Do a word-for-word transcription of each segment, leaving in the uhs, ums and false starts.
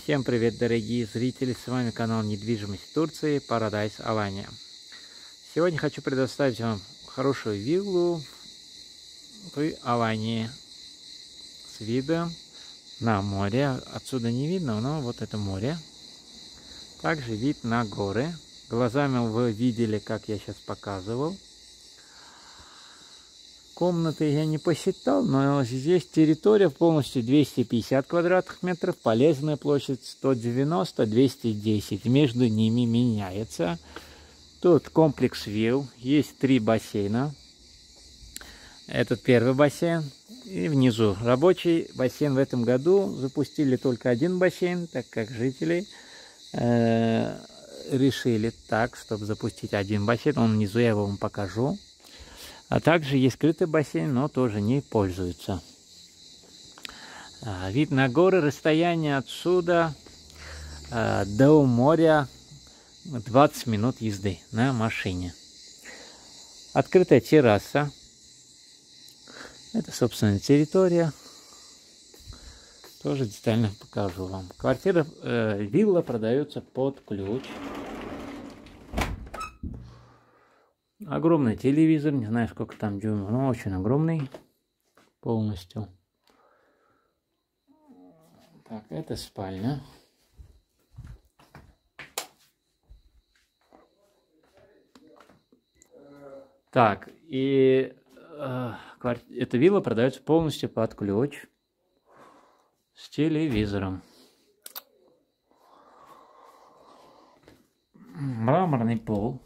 Всем привет, дорогие зрители, с вами канал недвижимость Турции Paradise Alanya. Сегодня хочу предоставить вам хорошую виллу в Алании с видом на море. Отсюда не видно, но вот это море. Также вид на горы. Глазами вы видели, как я сейчас показывал. Комнаты я не посчитал, но здесь территория полностью двести пятьдесят квадратных метров, полезная площадь сто девяносто — двести десять, между ними меняется. Тут комплекс вилл, есть три бассейна. Этот первый бассейн и внизу рабочий бассейн. В этом году запустили только один бассейн, так как жители э, решили так, чтобы запустить один бассейн. Он внизу, я вам покажу. А также есть скрытый бассейн, но тоже не пользуется. А, вид на горы, расстояние отсюда а, до моря двадцать минут езды на машине. Открытая терраса. Это, собственно, территория. Тоже детально покажу вам. Квартира, э, вилла продается под ключ. Огромный телевизор, не знаю, сколько там дюймов, но очень огромный полностью. Так, это спальня. Так, и э, эта вилла продается полностью под ключ с телевизором. Мраморный пол.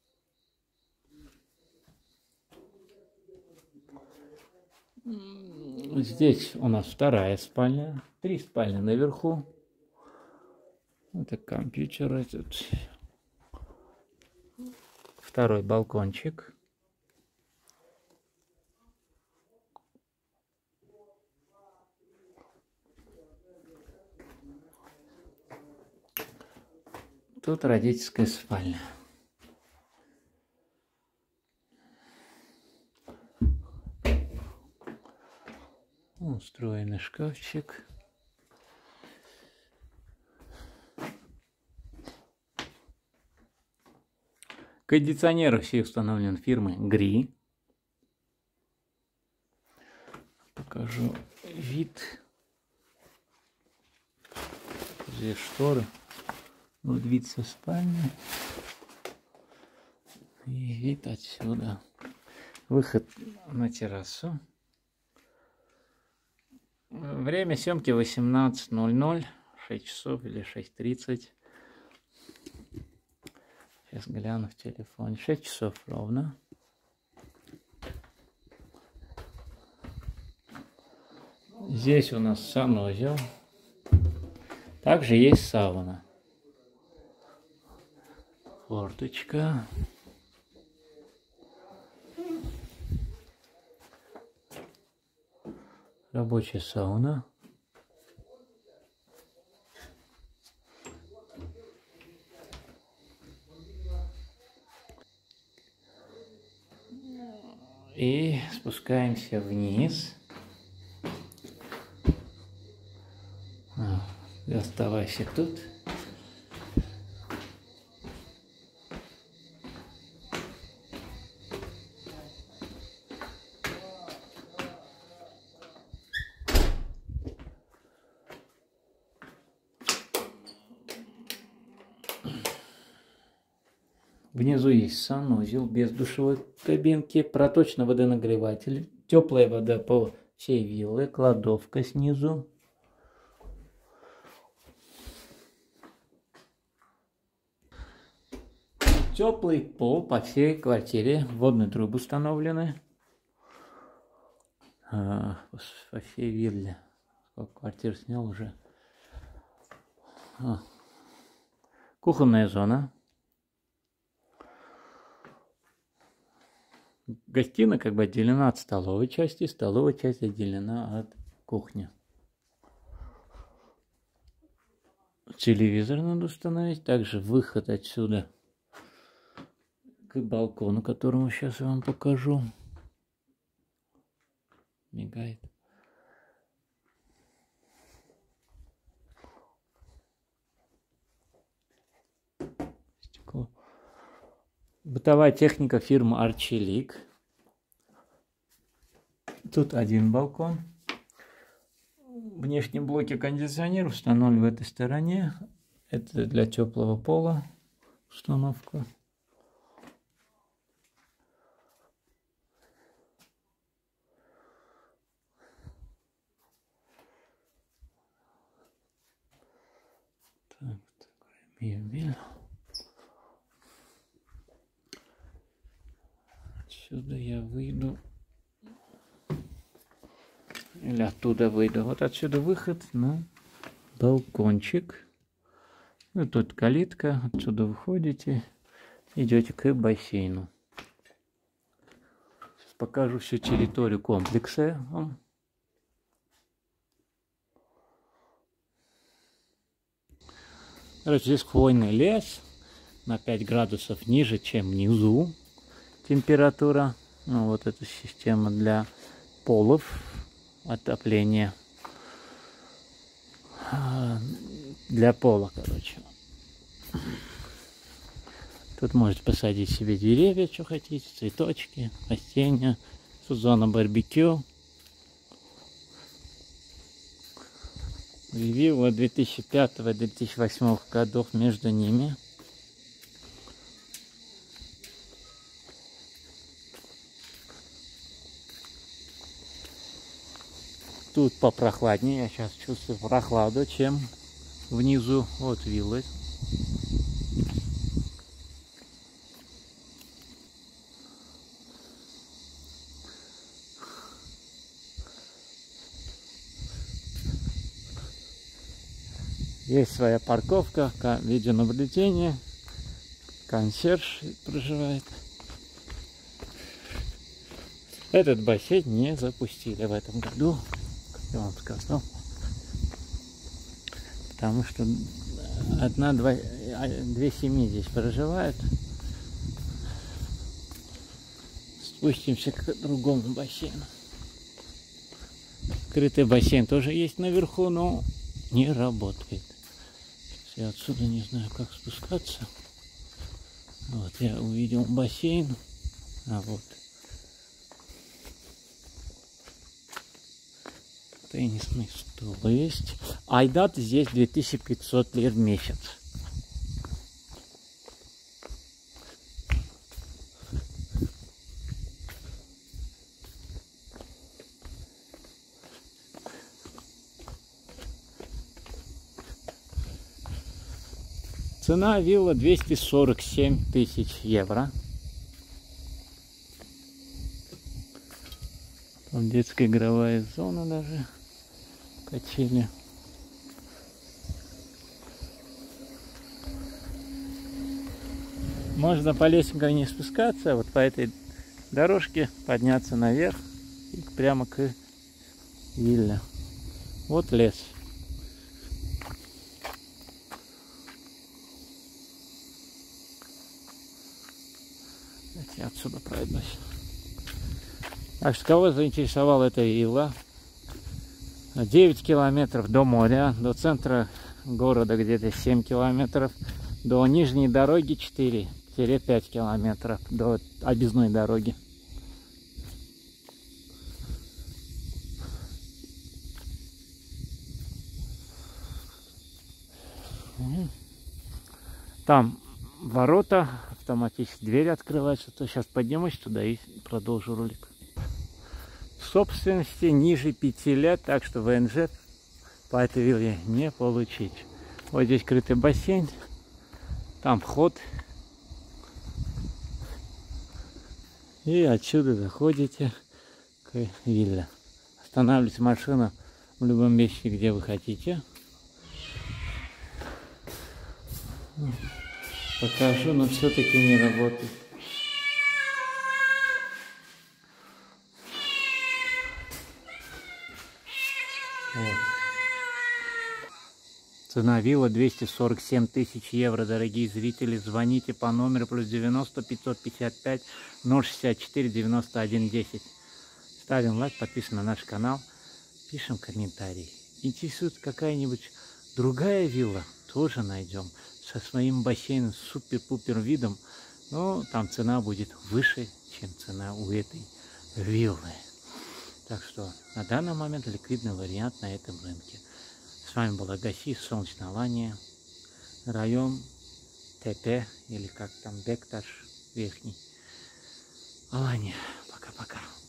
Здесь у нас вторая спальня, три спальни наверху. Это компьютер, этот второй балкончик. Тут родительская спальня. Устроенный шкафчик. Кондиционеры все установлены фирмы Гри. Покажу вид. Здесь шторы. Вот вид со спальни. И вид отсюда. Выход на террасу. Время съемки восемнадцать ноль ноль, шесть часов или шесть тридцать. Сейчас гляну в телефоне. шесть часов ровно. Здесь у нас санузел. Также есть сауна. Форточка. Рабочая сауна. И спускаемся вниз. А, оставайся тут. Внизу есть санузел без душевой кабинки, проточный водонагреватель, теплая вода по всей вилле, кладовка снизу. Теплый пол по всей квартире, водные трубы установлены а, по всей вилле. Сколько квартир снял уже. А. Кухонная зона. Гостиная как бы отделена от столовой части, столовая часть отделена от кухни. Телевизор надо установить, также выход отсюда к балкону, которому сейчас я вам покажу. Мигает. Бытовая техника фирмы Arçelik. Тут один балкон. Внешние блоки кондиционера установлены в этой стороне. Это для теплого пола установка. Так, такая мебель. Отсюда я выйду. Или оттуда выйду. Вот отсюда выход на балкончик. Ну, тут калитка. Отсюда выходите. Идете к бассейну. Сейчас покажу всю территорию комплекса. Короче, здесь хвойный лес. На пять градусов ниже, чем внизу температура. Ну, вот эта система для полов. Отопление для пола, короче. Тут можете посадить себе деревья, что хотите, цветочки, растения. Тут зона барбекю. Вилла две тысячи пятого — две тысячи восьмого годов между ними. Тут попрохладнее, я сейчас чувствую прохладу, чем внизу. Вот виллы. Есть своя парковка, видеонаблюдение, консьерж проживает. Этот бассейн не запустили в этом году. Я вам сказал, потому что одна-два, две семьи здесь проживают. Спустимся к другому бассейну. Крытый бассейн тоже есть наверху, но не работает. Сейчас я отсюда не знаю, как спускаться. Вот я увидел бассейн, а вот теннисный стол есть. Айдат здесь две тысячи пятьсот лир в месяц. Цена вилла двести сорок семь тысяч евро. Там детская игровая зона даже. Качели. Можно по лесенкам не спускаться, а вот по этой дорожке подняться наверх и прямо к вилле. Вот лес. Я отсюда пройдусь. Так что, кого заинтересовала эта вилла? девять километров до моря, до центра города где-то семь километров, до нижней дороги четыре-пять километров, до объездной дороги. Там ворота, автоматически двери открываются. То сейчас поднимусь туда и продолжу ролик. Собственности ниже пяти лет, так что вэ эн жэ по этой вилле не получить. Вот здесь крытый бассейн, там вход, и отсюда заходите к вилле. Останавливайте машину в любом месте, где вы хотите. Покажу, но все-таки не работает. Вот. Цена вилла двести сорок семь тысяч евро, дорогие зрители. Звоните по номеру плюс девяносто пятьсот пятьдесят пять ноль шестьдесят четыре девяносто один десять. Ставим лайк, подписываемся на наш канал, пишем комментарии. Интересует какая-нибудь другая вилла, тоже найдем. Со своим бассейном, с супер-пупер видом. но там цена будет выше, чем цена у этой виллы. Так что на данный момент ликвидный вариант на этом рынке. С вами был Агасий, Солнечная Алания, район ТП, или как там, Бекташ Верхний. Алания. Пока-пока.